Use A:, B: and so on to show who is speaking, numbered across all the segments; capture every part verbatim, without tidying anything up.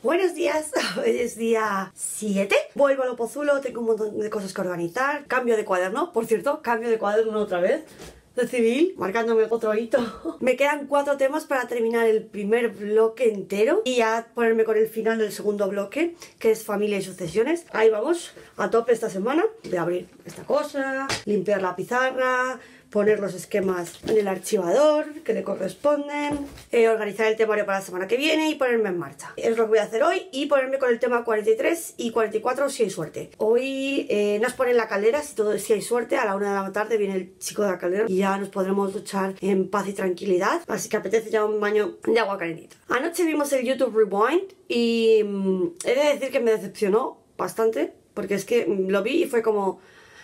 A: Buenos días, hoy es día siete. Vuelvo a lo Pozulo, tengo un montón de cosas que organizar. Cambio de cuaderno, por cierto, cambio de cuaderno otra vez. De civil, marcándome otro hito. Me quedan cuatro temas para terminar el primer bloque entero y ya ponerme con el final del segundo bloque, que es familia y sucesiones. Ahí vamos, a tope esta semana. De abrir esta cosa, limpiar la pizarra, poner los esquemas en el archivador que le corresponden, eh, organizar el temario para la semana que viene y ponerme en marcha. Es lo que voy a hacer hoy, y ponerme con el tema cuarenta y tres y cuarenta y cuatro si hay suerte. Hoy eh, nos ponen la caldera, si todo si hay suerte, a la una de la tarde viene el chico de la caldera y ya nos podremos duchar en paz y tranquilidad, así que apetece ya un baño de agua calentita. Anoche vimos el YouTube Rewind y mmm, he de decir que me decepcionó bastante, porque es que mmm, lo vi y fue como...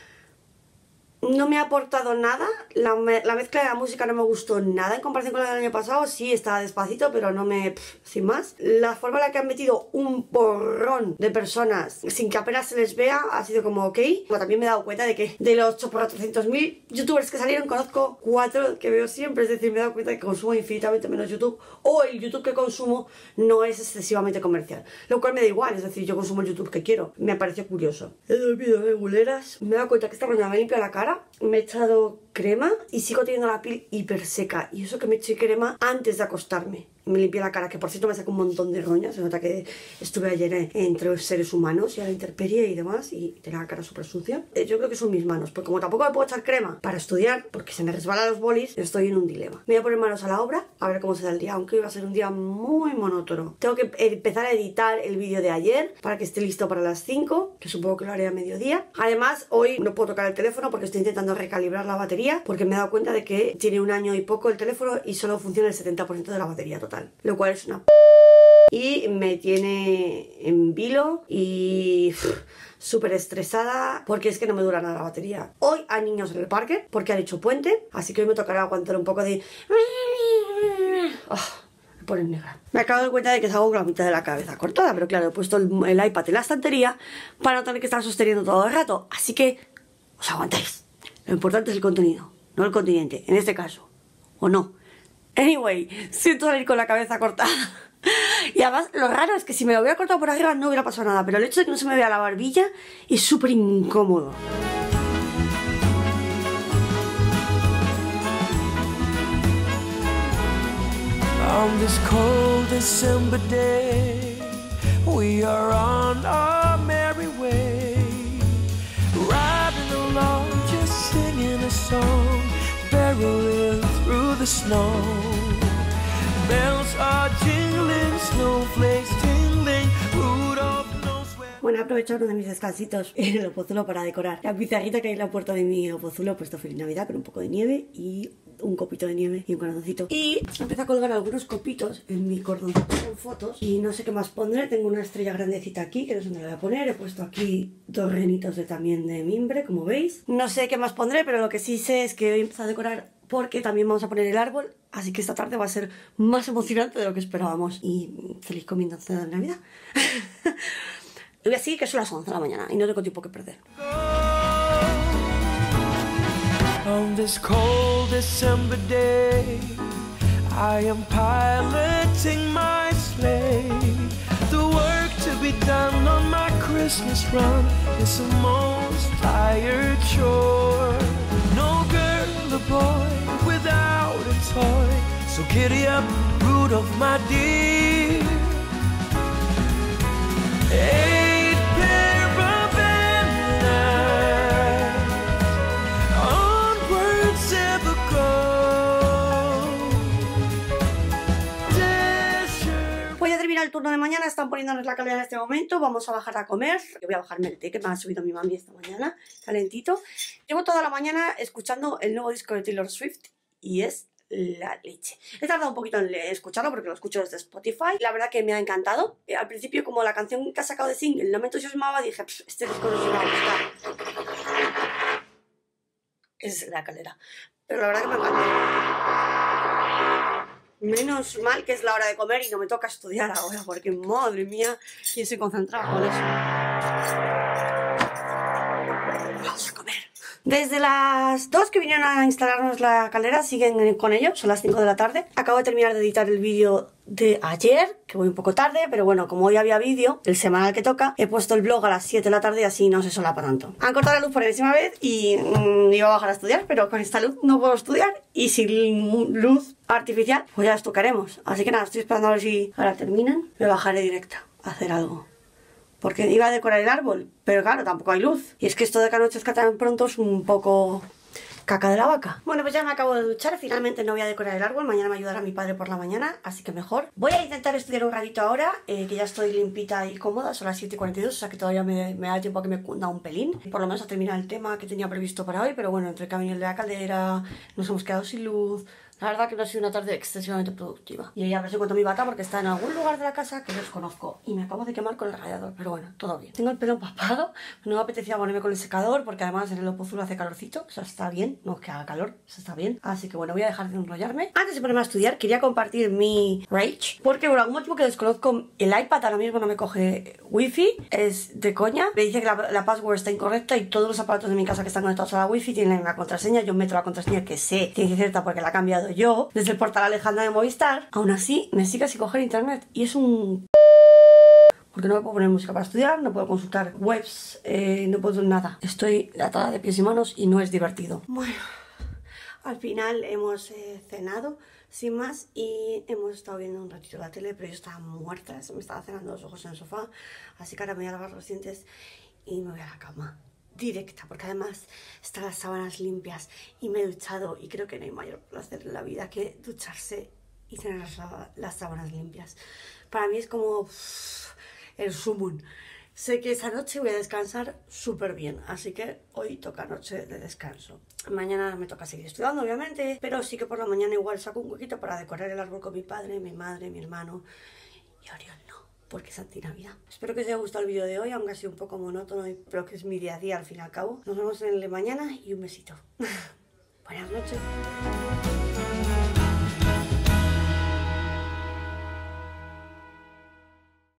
A: no me ha aportado nada, la, me la mezcla de la música no me gustó nada en comparación con la del año pasado. Sí, estaba despacito, pero no me... Pff, sin más. La forma en la que han metido un porrón de personas sin que apenas se les vea ha sido como ok. Pero también me he dado cuenta de que de los cuatrocientos mil youtubers que salieron, conozco cuatro que veo siempre. Es decir, me he dado cuenta de que consumo infinitamente menos YouTube, o el YouTube que consumo no es excesivamente comercial, lo cual me da igual. Es decir, yo consumo el YouTube que quiero. Me pareció curioso. He dormido de guleras. Me he dado cuenta que esta mañana me limpia la cara, me he echado crema y sigo teniendo la piel hiper seca. Y eso que me eché crema antes de acostarme. Me limpié la cara, que por cierto me sacó un montón de roñas. Se nota que estuve ayer entre seres humanos y a la intemperie y demás, y tenía la cara súper sucia. Yo creo que son mis manos, porque como tampoco me puedo echar crema para estudiar, porque se me resbalan los bolis, estoy en un dilema. Me voy a poner manos a la obra, a ver cómo se da el día, aunque va a ser un día muy monótono. Tengo que empezar a editar el vídeo de ayer para que esté listo para las cinco, que supongo que lo haré a mediodía. Además, hoy no puedo tocar el teléfono porque estoy intentando recalibrar la batería, porque me he dado cuenta de que tiene un año y poco el teléfono y solo funciona el setenta por ciento de la batería total, lo cual es una p... y me tiene en vilo y súper estresada porque es que no me dura nada la batería. Hoy hay niños en el parque porque han hecho puente, así que hoy me tocará aguantar un poco de... Oh, me pone negra. Me acabo de dar cuenta de que salgo con la mitad de la cabeza cortada, pero claro, he puesto el, el iPad en la estantería para no tener que estar sosteniendo todo el rato, así que os aguantáis. Lo importante es el contenido, no el continente, en este caso, o no. Anyway, siento salir con la cabeza cortada. Y además lo raro es que si me lo hubiera cortado por arriba no hubiera pasado nada, pero el hecho de que no se me vea la barbilla es súper incómodo.
B: On this cold December day, we are on our merry way, riding along, just singing a song, barreling through the snow. Bells are jingling, snowflakes tingling, Rudolph knows where...
A: Bueno, he aprovechado uno de mis descansitos en el Opozulo para decorar la pizarrita que hay en la puerta de mi Opozulo. He puesto Feliz Navidad con un poco de nieve y un copito de nieve y un corazoncito. Y empecé a colgar algunos copitos en mi cordoncito con fotos y no sé qué más pondré. Tengo una estrella grandecita aquí que no sé dónde la voy a poner. He puesto aquí dos renitos de, también de mimbre, como veis. No sé qué más pondré, pero lo que sí sé es que hoy empecé a decorar porque también vamos a poner el árbol, así que esta tarde va a ser más emocionante de lo que esperábamos. Y feliz comienzo de Navidad. Y así que son las once de la mañana y no tengo tiempo que perder.
B: On this cold December day, I am piloting my sleigh. The work to be done on my Christmas run is the most tired chore. No girl or boy without a toy, so giddy up, Rudolph, my dear. Eight pair of antennas, onwards ever go. Desert.
A: Pues ya termina el turno de mañana, están poniéndonos la caldera en este momento, vamos a bajar a comer. Yo voy a bajarme el té que me ha subido mi mami esta mañana, calentito. Llevo toda la mañana escuchando el nuevo disco de Taylor Swift y es la leche. He tardado un poquito en escucharlo porque lo escucho desde Spotify. La verdad que me ha encantado. Eh, al principio, como la canción que ha sacado de single no me entusiasmaba, dije, este disco no se me va a gustar. Es la caldera. Pero la verdad que me encanta. Menos mal que es la hora de comer y no me toca estudiar ahora, porque madre mía, y estoy concentrada con eso. Vamos a comer. Desde las dos que vinieron a instalarnos la caldera siguen con ello, son las cinco de la tarde. Acabo de terminar de editar el vídeo de ayer, que voy un poco tarde, pero bueno, como hoy había vídeo, el semanal que toca, he puesto el blog a las siete de la tarde y así no se solapa tanto. Han cortado la luz por enésima vez y mmm, iba a bajar a estudiar, pero con esta luz no puedo estudiar y sin luz artificial pues ya estucaremos. Así que nada, estoy esperando a ver si ahora terminan, me bajaré directa a hacer algo. Porque iba a decorar el árbol, pero claro, tampoco hay luz. Y es que esto de que anochezca tan pronto es un poco caca de la vaca. Bueno, pues ya me acabo de duchar, finalmente no voy a decorar el árbol, mañana me ayudará mi padre por la mañana, así que mejor. Voy a intentar estudiar un ratito ahora, eh, que ya estoy limpita y cómoda, son las siete y cuarenta y dos, o sea que todavía me, me da tiempo a que me cunda un pelín. Por lo menos a terminar el tema que tenía previsto para hoy, pero bueno, entre el camino de la caldera, nos hemos quedado sin luz. La verdad que no ha sido una tarde excesivamente productiva. Y ya me encuentro mi bata porque está en algún lugar de la casa que desconozco. Y me acabo de quemar con el radiador, pero bueno, todo bien. Tengo el pelo empapado, no me apetecía ponerme con el secador porque además en el Opozulo hace calorcito. O sea, está bien, no es que haga calor, eso está bien. Así que bueno, voy a dejar de enrollarme. Antes de ponerme a estudiar, quería compartir mi Rage. Porque por algún motivo que desconozco, el iPad ahora mismo no me coge wifi. Es de coña. Me dice que la, la password está incorrecta y todos los aparatos de mi casa que están conectados a la wifi tienen la contraseña. Yo meto la contraseña que sé, tiene que ser cierta porque la he cambiado yo desde el portal Alejandra de Movistar. Aún así me sigue sin coger internet y es un... porque no me puedo poner música para estudiar, no puedo consultar webs, eh, no puedo nada. Estoy atada de pies y manos y no es divertido. Bueno, al final hemos eh, cenado sin más y hemos estado viendo un ratito la tele, pero yo estaba muerta, se me estaba cerrando los ojos en el sofá, así que ahora me voy a lavar los dientes y me voy a la cama. Directa, porque además están las sábanas limpias y me he duchado y creo que no hay mayor placer en la vida que ducharse y tener las, las sábanas limpias. Para mí es como uff, el sumum. Sé que esa noche voy a descansar súper bien, así que hoy toca noche de descanso. Mañana me toca seguir estudiando, obviamente, pero sí que por la mañana igual saco un huequito para decorar el árbol con mi padre, mi madre, mi hermano y Oriol no, porque es antinavidad. Espero que os haya gustado el vídeo de hoy, aunque ha sido un poco monótono, pero que es mi día a día al fin y al cabo. Nos vemos en el de mañana y un besito. Buenas noches.